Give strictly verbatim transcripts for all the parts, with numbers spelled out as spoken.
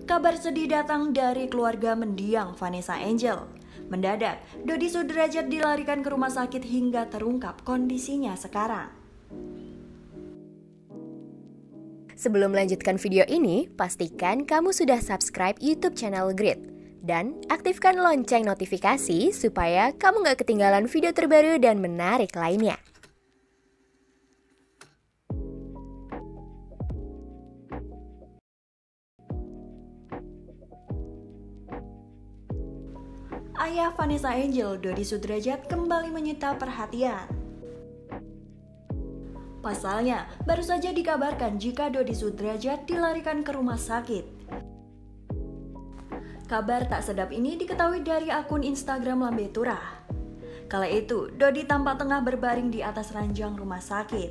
Kabar sedih datang dari keluarga mendiang Vanessa Angel. Mendadak, Dodi Sudrajat dilarikan ke rumah sakit hingga terungkap kondisinya sekarang. Sebelum melanjutkan video ini, pastikan kamu sudah subscribe YouTube channel Grit dan aktifkan lonceng notifikasi supaya kamu gak ketinggalan video terbaru dan menarik lainnya. Ayah Vanessa Angel, Dodi Sudrajat, kembali menyita perhatian. Pasalnya, baru saja dikabarkan jika Dodi Sudrajat dilarikan ke rumah sakit. Kabar tak sedap ini diketahui dari akun Instagram Lambe Turah. Kala itu, Dodi tampak tengah berbaring di atas ranjang rumah sakit.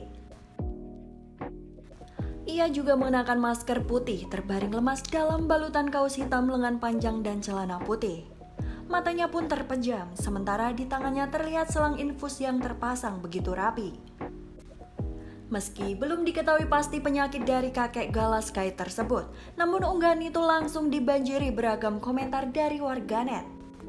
Ia juga mengenakan masker putih terbaring lemas dalam balutan kaos hitam lengan panjang dan celana putih. Matanya pun terpejam, sementara di tangannya terlihat selang infus yang terpasang begitu rapi. Meski belum diketahui pasti penyakit dari kakek galas kait tersebut, namun unggahan itu langsung dibanjiri beragam komentar dari warganet.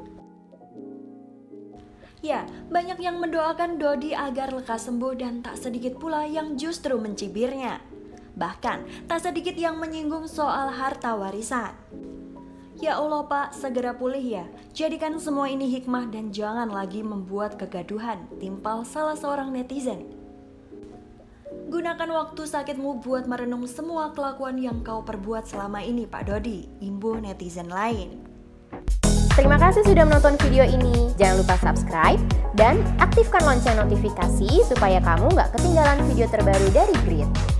Ya, banyak yang mendoakan Dodi agar lekas sembuh dan tak sedikit pula yang justru mencibirnya. Bahkan, tak sedikit yang menyinggung soal harta warisan. Ya Allah Pak, segera pulih ya. Jadikan semua ini hikmah dan jangan lagi membuat kegaduhan, timpal salah seorang netizen. Gunakan waktu sakitmu buat merenung semua kelakuan yang kau perbuat selama ini Pak Dodi, imbuh netizen lain. Terima kasih sudah menonton video ini. Jangan lupa subscribe dan aktifkan lonceng notifikasi supaya kamu gak ketinggalan video terbaru dari Grit.